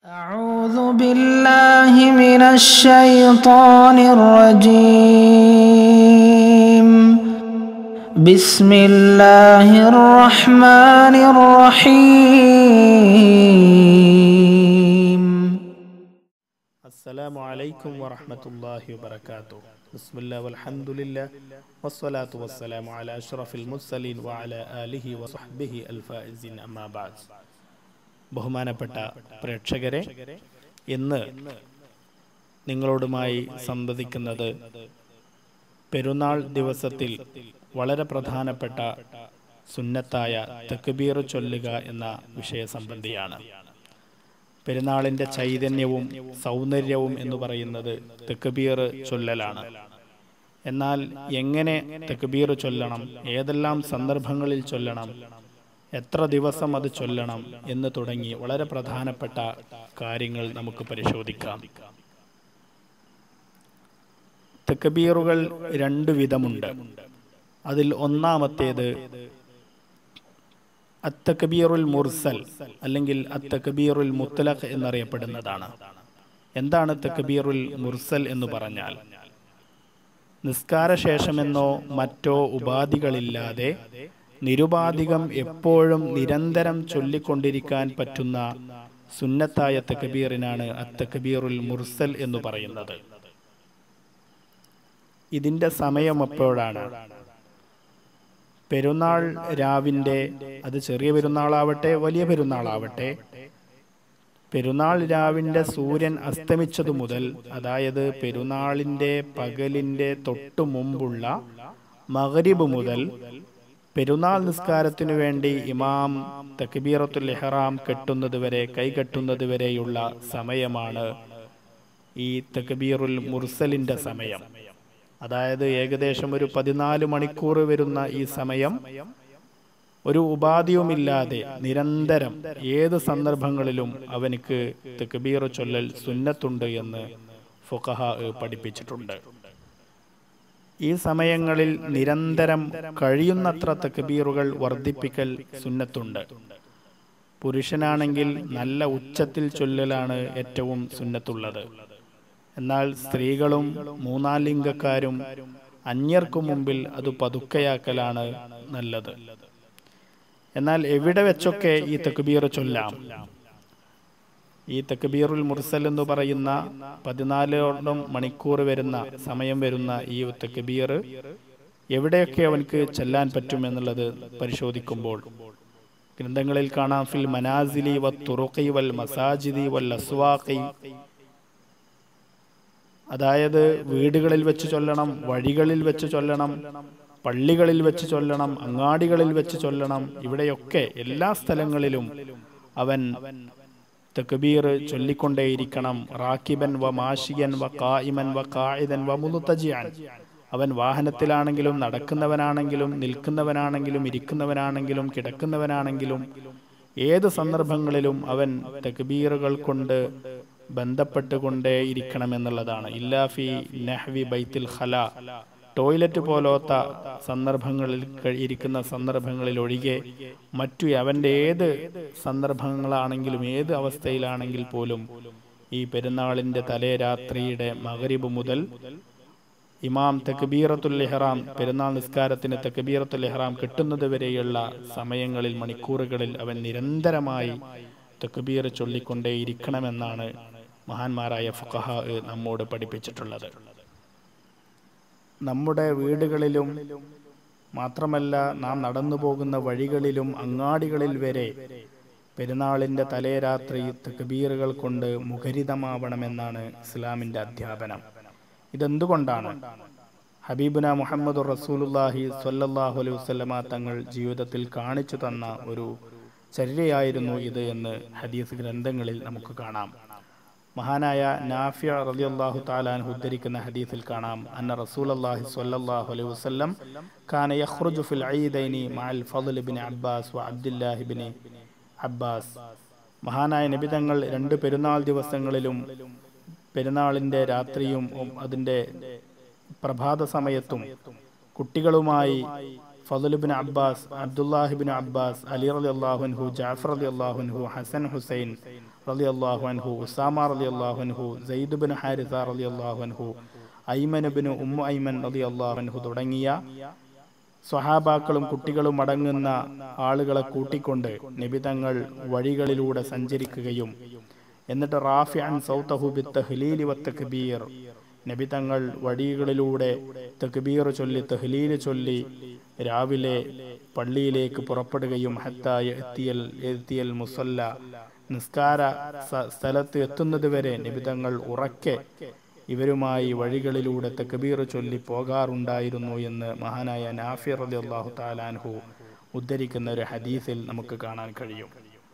أعوذ بالله من الشيطان الرجيم. بسم الله الرحمن الرحيم. السلام عليكم ورحمة الله وبركاته. بسم الله والحمد لله والصلاة والسلام على أشرف المرسلين وعلى آله وصحبه الفائزين أما بعد. ബഹുമാനപ്പെട്ട പ്രേക്ഷകരെ, ഇന്ന് നിങ്ങളോടുമായി സംവദിക്കുന്നത് പെരുന്നാൾ ദിവസത്തിൽ വളരെ പ്രധാനപ്പെട്ട സുന്നത്തായ തക്ബീർ ചൊല്ലുക എന്ന വിഷയസംബന്ധിയാണ്. പെരുന്നാളിൻ്റെ ചൈതന്യവും സൗന്ദര്യവും എന്ന് പറയുന്നത് തക്ബീർ ചൊല്ലലാണ്. എന്നാൽ എങ്ങനെ തക്ബീർ ചൊല്ലണം, ഏതെല്ലാം സന്ദർഭങ്ങളിൽ ചൊല്ലണം, എത്ര ദിവസം അത് ചൊല്ലണം എന്ന് തുടങ്ങി വളരെ പ്രധാനപ്പെട്ട കാര്യങ്ങൾ നമുക്ക് പരിശോധിക്കാം. തക്ബീറുകൾ രണ്ട് വിധമുണ്ട്. അതിൽ ഒന്നാമത്തേത് അത്തക്ബീറുൽ മുർസൽ അല്ലെങ്കിൽ അത്തക്ബീറുൽ മുത്ലഖ് എന്നറിയപ്പെടുന്നതാണ്. എന്താണ് തക്ബീറുൽ മുർസൽ എന്ന് പറഞ്ഞാൽ? നിസ്കാരശേഷമെന്നോ മറ്റോ ഉപാധികളില്ലാതെ നിരുപാധികം എപ്പോഴും നിരന്തരം ചൊല്ലിക്കൊണ്ടിരിക്കാൻ പറ്റുന്ന സുന്നത്തായ തക്ബീറിനാണ് അത്തക്ബീറുൽ മുർസൽ എന്ന് പറയുന്നത്. ഇതിൻ്റെ സമയം എപ്പോഴാണ്? പെരുന്നാൾ രാവിൻ്റെ, അത് ചെറിയ പെരുന്നാളാവട്ടെ വലിയ പെരുന്നാളാവട്ടെ, പെരുന്നാൾ രാവിൻ്റെ സൂര്യൻ അസ്തമിച്ചതു മുതൽ, അതായത് പെരുന്നാളിൻ്റെ പകലിൻ്റെ തൊട്ടു മുമ്പുള്ള മഗ്രിബ് മുതൽ പെരുന്നാൾ നിസ്കാരത്തിനു വേണ്ടി ഇമാം തക്ബീറത്തുൽ ഇഹ്റാം കെട്ടുന്നത് വരെ, കൈകെട്ടുന്നത് വരെയുള്ള സമയമാണ് ഈ തക്ബീറുൽ മുർസലിൻ്റെ സമയം. അതായത് ഏകദേശം ഒരു 14 മണിക്കൂർ വരുന്ന ഈ സമയം ഒരു ഉപാധിയുമില്ലാതെ നിരന്തരം ഏത് സന്ദർഭങ്ങളിലും അവനക്ക് തക്ബീർ ചൊല്ലൽ സുന്നത്തുണ്ട് എന്ന് ഫുഖഹാ പഠിപ്പിച്ചിട്ടുണ്ട്. ഈ സമയങ്ങളിൽ നിരന്തരം കഴിയുന്നത്ര തക്ബീറുകൾ വർദ്ധിപ്പിക്കൽ സുന്നത്തുണ്ട്. പുരുഷനാണെങ്കിൽ നല്ല ഉച്ചത്തിൽ ചൊല്ലലാണ് ഏറ്റവും സുന്നത്തുള്ളത്. എന്നാൽ സ്ത്രീകളും മൂന്നാം ലിംഗക്കാരും അന്യർക്കു മുമ്പിൽ അത് പതുക്കെയാക്കലാണ് നല്ലത്. എന്നാൽ എവിടെ വെച്ചൊക്കെ ഈ തക്ബീർ ചൊല്ലാം? ഈ തക്ബീറുൽ മുർസൽ എന്ന് പറയുന്ന 14 മണിക്കൂർ വരുന്ന സമയം വരുന്ന ഈ തക്ബീർ എവിടെയൊക്കെ അവൻക്ക് ചെല്ലാൻ പറ്റും എന്നുള്ളത് പരിശോധിക്കുമ്പോൾ ഗ്രന്ഥങ്ങളിൽ കാണാം. ഫിൽ മനാസിലി വത്തുറുഖി വൽ മസാജിദി വൽ അസ്വാഖി, അതായത് വീടുകളിൽ വെച്ച് ചൊല്ലണം, വഴികളിൽ വെച്ച് ചൊല്ലണം, പള്ളികളിൽ വെച്ച് ചൊല്ലണം, അങ്ങാടികളിൽ വെച്ച് ചൊല്ലണം. ഇവിടെയൊക്കെ എല്ലാ സ്ഥലങ്ങളിലും അവൻ തക്ബീർ ചൊല്ലിക്കൊണ്ടേയിരിക്കണം. റാക്കിബൻ വ മാഷിയൻ വ ഖായിമൻ വ ഖായിദൻ വ മുൽതജിഅൻ, അവൻ വാഹനത്തിലാണെങ്കിലും നിൽക്കുന്നവനാണെങ്കിലും നിൽക്കുന്നവനാണെങ്കിലും ഇരിക്കുന്നവനാണെങ്കിലും കിടക്കുന്നവനാണെങ്കിലും ഏത് സന്ദർഭങ്ങളിലും അവൻ തക്ബീറുകൾ കൊണ്ട് ബന്ധപ്പെട്ടുകൊണ്ടേ ഇരിക്കണം എന്നുള്ളതാണ്. ഇല്ലാ ഫി നഹ്വി ബൈത്തിൽ ഖലാ, ടോയ്ലറ്റ് പോലത്തെ സന്ദർഭങ്ങളിൽ ഇരിക്കുന്ന സന്ദർഭങ്ങളിൽ ഒഴികെ മറ്റു അവൻ്റെ ഏത് സന്ദർഭങ്ങളാണെങ്കിലും ഏത് അവസ്ഥയിലാണെങ്കിൽ പോലും ഈ പെരുന്നാളിൻ്റെ തലേ രാത്രിയുടെ മഗ്രിബ് മുതൽ ഇമാം തക്ബീറത്തുൽ ഇഹ്റാം, പെരുന്നാൾ നിസ്കാരത്തിന് തക്ബീറത്തുൽ ഇഹ്റാം കിട്ടുന്നത് വരെയുള്ള സമയങ്ങളിൽ, മണിക്കൂറുകളിൽ അവൻ നിരന്തരമായി തക്ബീർ ചൊല്ലിക്കൊണ്ടേ ഇരിക്കണമെന്നാണ് മഹാന്മാരായ ഫുഖഹാ നമ്മോട് പഠിപ്പിച്ചിട്ടുള്ളത്. നമ്മുടെ വീടുകളിലും മാത്രമല്ല നാം നടന്നു പോകുന്ന വഴികളിലും അങ്ങാടികളിൽ വരെ പെരുന്നാളിൻ്റെ തലേ രാത്രി തക്ബീറുകൾ കൊണ്ട് മുഖരിതമാവണമെന്നാണ് ഇസ്ലാമിൻ്റെ അധ്യാപനം. ഇതെന്തുകൊണ്ടാണ്? ഹബീബുന മുഹമ്മദ് റസൂലുള്ളാഹി സ്വല്ലല്ലാഹു അലൈഹി വസല്ലമ തങ്ങൾ ജീവിതത്തിൽ കാണിച്ചു തന്ന ഒരു ചര്യയായിരുന്നു ഇത് എന്ന് ഹദീസ് ഗ്രന്ഥങ്ങളിൽ നമുക്ക് കാണാം. മഹാനായ നാഫിഅ റളിയല്ലാഹു തആല അൻഹു ഉദ്ധരിക്കുന്ന ഹദീസിൽ കാണാം, അന്ന റസൂലുള്ളാഹി സ്വല്ലല്ലാഹു അലൈഹി വസല്ലം കാന യഖ്റുജു ഫിൽ ഈദൈനി മഅൽ ഫളൽ ഇബ്നു അബ്ബാസ് വ അബ്ദുല്ലാഹി ഇബ്നു അബ്ബാസ്. മഹാനായ നബി തങ്ങൾ രണ്ട് പെരുന്നാൾ ദിവസങ്ങളിലും, പെരുന്നാളിൻ്റെ രാത്രിയും അതിൻ്റെ പ്രഭാത സമയത്തും കുട്ടികളുമായി Fadl ibn Abbas, Abdullah ibn Abbas, Ali റളിയല്ലാഹു അൻഹു, ജാഫർ റളിയല്ലാഹു അൻഹു, ഹസൻ ഹുസൈൻ റളിയല്ലാഹു അൻഹു, ഉസാമ റളിയല്ലാഹു അൻഹു, സയ്യിദ് ഇബ്നു ഹാരിസ റളിയല്ലാഹു അൻഹു, ഐമൻ ഇബ്നു ഉമ്മു ഐമൻ റളിയല്ലാഹു അൻഹു തുടങ്ങിയ സ്വഹാബാക്കളും കുട്ടികളും അടങ്ങുന്ന ആളുകളെ കൂട്ടിക്കൊണ്ട് നബി തങ്ങൾ വഴികളിലൂടെ സഞ്ചരിക്കുകയും എന്നിട്ട് റാഫിഅൻ സൗതഹു ബിത്തഹ്ലീലി വത്തക്ബീർ, നബി തങ്ങൾ വഴികളിലൂടെ തക്ബീർ ചൊല്ലി തഹ്ലീൽ ചൊല്ലി രാവിലെ പള്ളിയിലേക്ക് പുറപ്പെടുകയും ഹത്താ യഅ്തിയൽ മുസല്ല, നിസ്കാര സ്ഥലത്ത് എത്തുന്നത് വരെ നബി തങ്ങൾ ഉറക്കെ ഇവരുമായി വഴികളിലൂടെ തക്ബീർ ചൊല്ലി പോകാറുണ്ടായിരുന്നു എന്ന് മഹാനായ നാഫി റളിയല്ലാഹു തആല അൻഹു ഉദ്ധരിക്കുന്ന ഒരു ഹദീസിൽ നമുക്ക് കാണാൻ കഴിയും.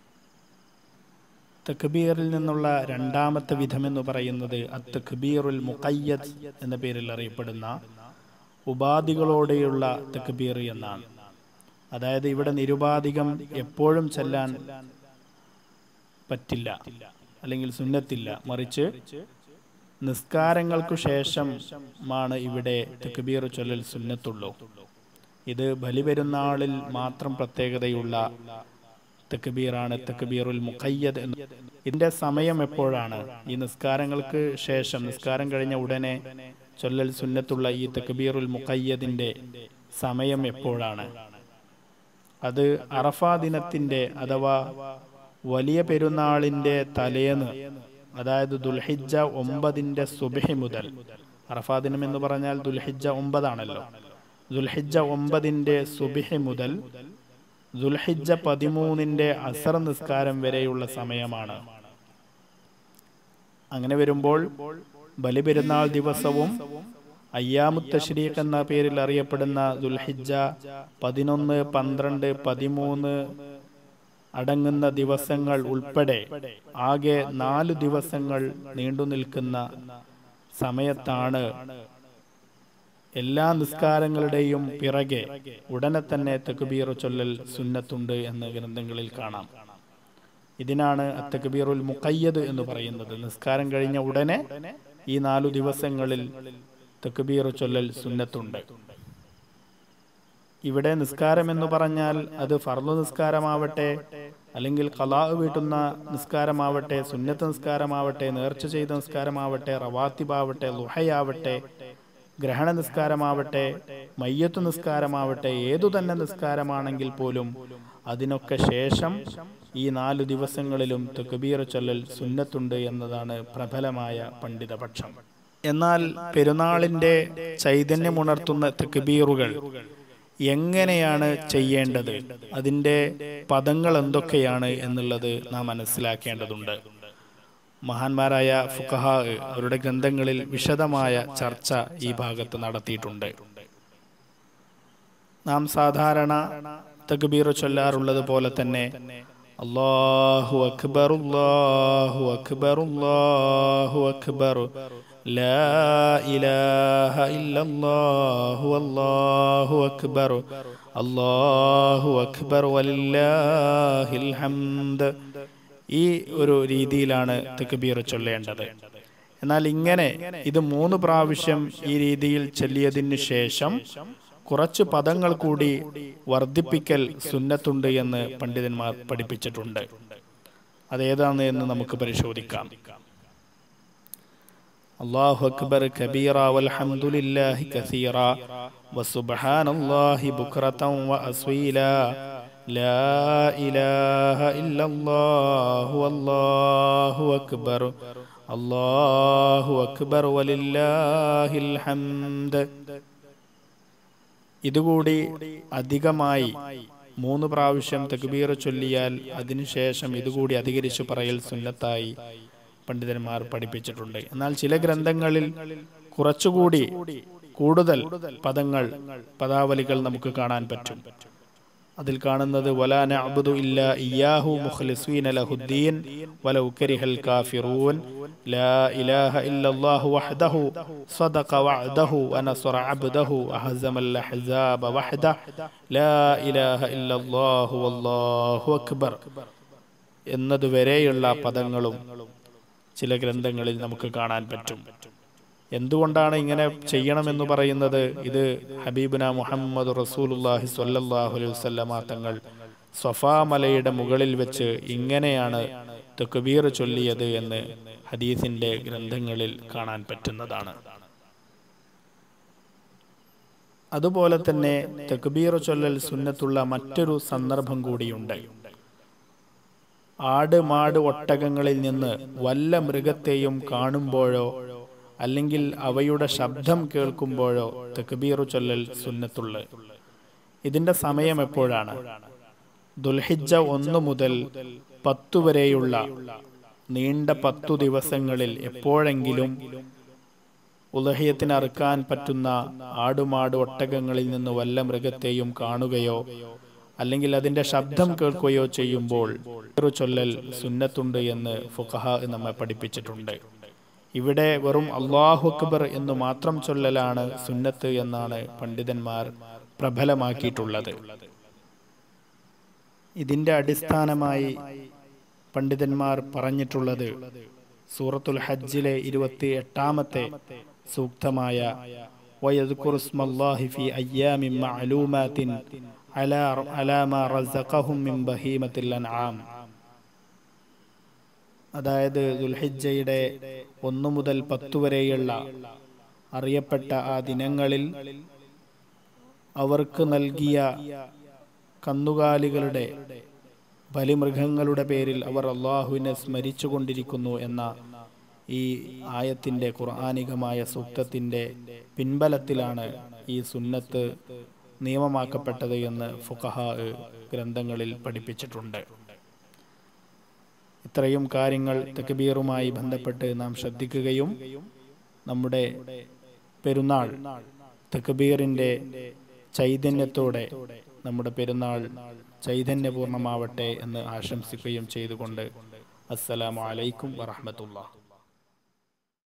തക്ബീറിൽ നിന്നുള്ള രണ്ടാമത്തെ വിധമെന്ന് പറയുന്നത് അത്തക്ബീറുൽ മുഖയ്യദ് എന്ന പേരിൽ അറിയപ്പെടുന്ന ഉപാധികളോടെയുള്ള തക്ബീർ എന്നാണ്. അതായത് ഇവിടെ നിരുപാധികം എപ്പോഴും ചെല്ലാൻ പറ്റില്ല, അല്ലെങ്കിൽ സുന്നത്തില്ല, മറിച്ച് നിസ്കാരങ്ങൾക്കു ശേഷമാണ് ഇവിടെ തക്ബീർ ചൊല്ലൽ സുന്നത്തുള്ളൂ. ഇത് ബലിപെരുന്നാളിൽ മാത്രം പ്രത്യേകതയുള്ള തക്ബീറാണ് തക്ബീറുൽ മുഖയ്യദ്. ഇതിന്റെ സമയം എപ്പോഴാണ്? ഈ നിസ്കാരങ്ങൾക്ക് ശേഷം, നിസ്കാരം കഴിഞ്ഞ ഉടനെ ചൊല്ലൽ സുന്നത്തുള്ള ഈ തക്ബീറുൽ മുഖയ്യദിന്റെ സമയം എപ്പോഴാണ്? അത് അറഫാ ദിനത്തിന്റെ അഥവാ വലിയ പെരുന്നാളിന്റെ തലേന്ന്, അതായത് ദുൽഹിജ്ജ 9 സുബ്ഹി മുതൽ, അറഫാ ദിനം എന്ന് പറഞ്ഞാൽ ദുൽഹിജ്ജ 9 ആണല്ലോ, ദുൽഹിജ്ജ 9 സുബ്ഹി മുതൽ ദുൽഹിജ്ജ 13 അസർ നിസ്കാരം വരെയുള്ള സമയമാണ്. അങ്ങനെ വരുമ്പോൾ ബലിപെരുന്നാൾ ദിവസവും അയ്യാമുത്ത് തശ്രീഖ് എന്ന പേരിൽ അറിയപ്പെടുന്ന ദുൽഹിജ്ജ 11, 12, 13 അടങ്ങുന്ന ദിവസങ്ങൾ ഉൾപ്പെടെ ആകെ 4 ദിവസങ്ങൾ നീണ്ടു നിൽക്കുന്ന സമയത്താണ് എല്ലാ നിസ്കാരങ്ങളുടെയും പിറകെ ഉടനെ തന്നെ തക്ബീർ ചൊല്ലൽ സുന്നത്തുണ്ട് എന്ന് ഗ്രന്ഥങ്ങളിൽ കാണാം. ഇതിനാണ് തക്ബീറുൽ മുഖയ്യദ് എന്ന് പറയുന്നത്. നിസ്കാരം കഴിഞ്ഞ ഉടനെ ഈ 4 ദിവസങ്ങളിൽ തക്ബീർ ചൊല്ലൽ സുന്നത്തുണ്ട്. ഇവിടെ നിസ്കാരം എന്ന് പറഞ്ഞാൽ അത് ഫർള് നിസ്കാരമാവട്ടെ, അല്ലെങ്കിൽ ഖളാ വീട്ടുന്ന നിസ്കാരമാവട്ടെ, സുന്നത്ത് നിസ്കാരമാവട്ടെ, നേർച്ച ചെയ്ത നിസ്കാരമാവട്ടെ, റവാത്തിബാവട്ടെ, ളുഹയാവട്ടെ, ഗ്രഹണ നിസ്കാരമാവട്ടെ, മയ്യത്ത് നിസ്കാരമാവട്ടെ, ഏതു തന്നെ നിസ്കാരമാണെങ്കിൽ പോലും അതിനൊക്കെ ശേഷം ഈ 4 ദിവസങ്ങളിലും തക്ബീർ ചൊല്ലൽ സുന്നത്തുണ്ട് എന്നതാണ് പ്രബലമായ പണ്ഡിതപക്ഷം. എന്നാൽ പെരുന്നാളിന്റെ ചൈതന്യമുണർത്തുന്ന തക്ബീറുകൾ എങ്ങനെയാണ് ചെയ്യേണ്ടത്, അതിൻ്റെ പദങ്ങൾ എന്തൊക്കെയാണ് എന്നുള്ളത് നാം മനസ്സിലാക്കേണ്ടതുണ്ട്. മഹാന്മാരായ ഫുഖഹാ അവരുടെ ഗ്രന്ഥങ്ങളിൽ വിശദമായ ചർച്ച ഈ ഭാഗത്ത് നടത്തിയിട്ടുണ്ട്. നാം സാധാരണ തക്ബീർ ചൊല്ലാറുള്ളത് പോലെ തന്നെ അല്ലാഹു അക്ബർ അല്ലാഹു അക്ബർ അല്ലാഹു അക്ബർ ലാ ഇലാഹ ഇല്ലല്ലാഹു അല്ലാഹു അക്ബർ അല്ലാഹു അക്ബർ വലില്ലാഹിൽ ഹംദ്, ഈ ഒരു രീതിയിലാണ് തക്ബീർ ചൊല്ലേണ്ടത്. എന്നാൽ ഇങ്ങനെ ഇത് 3 പ്രാവശ്യം ഈ രീതിയിൽ ചൊല്ലിയതിന് ശേഷം കുറച്ച് പദങ്ങൾ കൂടി വർദ്ധിപ്പിക്കൽ സുന്നത്തുണ്ട് എന്ന് പണ്ഡിതന്മാർ പഠിപ്പിച്ചിട്ടുണ്ട്. അതേതാണ് എന്ന് നമുക്ക് പരിശോധിക്കാം. അല്ലാഹു അക്ബർ കബീറ വൽഹംദുലില്ലാഹി കസീറ വസുബ്ഹാനല്ലാഹി ബുക്റതൻ വഅസ്വീല ലാ ഇലാഹ ഇല്ലല്ലാഹു അല്ലാഹു അക്ബർ അല്ലാഹു അക്ബർ വലില്ലാഹിൽ ഹംദ്. ഇതുകൂടി അധികമായി 3 പ്രാവശ്യം തക്ബീർ ചൊല്ലിയാൽ അതിനുശേഷം ഇതുകൂടി അധികരിച്ചു പറയൽ സുന്നത്തായി പണ്ഡിതന്മാർ പഠിപ്പിച്ചിട്ടുണ്ട്. എന്നാൽ ചില ഗ്രന്ഥങ്ങളിൽ കുറച്ചുകൂടി കൂടുതൽ പദാവലികൾ നമുക്ക് കാണാൻ പറ്റും. അതിൽ കാണുന്നത് വലാ നഅ്ബുദു ഇല്ലാ ഇയ്യാഹു മുഖ്ലിസീന ലഹുദ്ദീൻ വലൗ കരിഹൽ കാഫിറൂൻ ലാ ഇലാഹ ഇല്ലല്ലാഹു വഹ്ദഹു സദഖ വഅദഹു വനസറ അബ്ദഹു അഹ്സമൽ അഹ്സാബ വഹ്ദഹു ലാ ഇലാഹ ഇല്ലല്ലാഹു വല്ലാഹു അക്ബർ എന്നതുവരെയുള്ള പദങ്ങളും ചില ഗ്രന്ഥങ്ങളിൽ നമുക്ക് കാണാൻ പറ്റും. എന്തുകൊണ്ടാണ് ഇങ്ങനെ ചെയ്യണമെന്ന് പറയുന്നത്? ഇത് ഹബീബുന മുഹമ്മദ് റസൂലുള്ളാഹി സ്വല്ലല്ലാഹു അലൈഹി വസല്ലമ തങ്ങൾ സ്വഫാ മലയുടെ മുകളിൽ വെച്ച് ഇങ്ങനെയാണ് തക്ബീർ ചൊല്ലിയത് എന്ന് ഹദീസിന്റെ ഗ്രന്ഥങ്ങളിൽ കാണാൻ പറ്റുന്നതാണ്. അതുപോലെ തന്നെ തക്ബീർ ചൊല്ലൽ സുന്നത്തുള്ള മറ്റൊരു സന്ദർഭം കൂടിയുണ്ട്. ആട്, മാട്, ഒട്ടകങ്ങളിൽ നിന്ന് വല്ല മൃഗത്തെയും കാണുമ്പോഴോ അല്ലെങ്കിൽ അവയുടെ ശബ്ദം കേൾക്കുമ്പോഴോ തക്ബീർ ചൊല്ലൽ സുന്നത്തുള്ള. ഇതിന്റെ സമയം എപ്പോഴാണ്? ദുൽഹിജ്ജ 1 മുതൽ 10 വരെയുള്ള നീണ്ട 10 ദിവസങ്ങളിൽ എപ്പോഴെങ്കിലും ഉളഹിയത്തിന് അറുക്കാൻ പറ്റുന്ന ആടുമാട് ഒട്ടകങ്ങളിൽ നിന്ന് വല്ല മൃഗത്തെയും കാണുകയോ അല്ലെങ്കിൽ അതിന്റെ ശബ്ദം കേൾക്കുകയോ ചെയ്യുമ്പോൾ ചൊല്ലൽ സുന്നത്തുണ്ട് എന്ന് ഫുഖഹാ നമ്മെ പഠിപ്പിച്ചിട്ടുണ്ട്. ഇവിടെ വെറും അല്ലാഹു അക്ബർ എന്ന് മാത്രം ചൊല്ലലാണ് സുന്നത്ത് എന്നാണ് പണ്ഡിതന്മാർ പ്രബലമാക്കിയിട്ടുള്ളത്. ഇതിന്റെ അടിസ്ഥാനമായി പണ്ഡിതന്മാർ പറഞ്ഞിട്ടുള്ളത് സൂറത്തുൽ ഹജ്ജിലെ 28ാമത്തെ സൂക്തമായ വയദ്കുറു സ്മല്ലാഹി ഫീ അയ്യാമിൻ മഅലൂമാത്തിൻ അലാ മാ റസഖഹും മിൻ ബഹീമത്തിൽ അൻആം. അതായത് ദുൽഹിജ്ജയുടെ 1 മുതൽ 10 വരെയുള്ള അറിയപ്പെട്ട ആ ദിനങ്ങളിൽ അവർക്ക് നൽകിയ കന്നുകാലികളുടെ ബലിമൃഗങ്ങളുടെ പേരിൽ അവർ അള്ളാഹുവിനെ സ്മരിച്ചു കൊണ്ടിരിക്കുന്നു എന്ന ഈ ആയത്തിന്റെ ഖുർആനികമായ സൂക്തത്തിന്റെ പിൻബലത്തിലാണ് ഈ സുന്നത്ത് നിയമമാക്കപ്പെട്ടത് എന്ന് ഫുഖഹാ ഗ്രന്ഥങ്ങളിൽ പഠിപ്പിച്ചിട്ടുണ്ട്. ഇത്രയും കാര്യങ്ങൾ തക്ബീറുമായി ബന്ധപ്പെട്ട് നാം ശ്രദ്ധിക്കുകയും നമ്മുടെ പെരുന്നാൾ തക്ബീറിന്റെ ചൈതന്യത്തോടെ നമ്മുടെ പെരുന്നാൾ ചൈതന്യപൂർണമാവട്ടെ എന്ന് ആശംസിക്കുകയും ചെയ്തുകൊണ്ട് അസ്സലാമു അലൈക്കും വറഹ്മത്തുള്ളാഹി.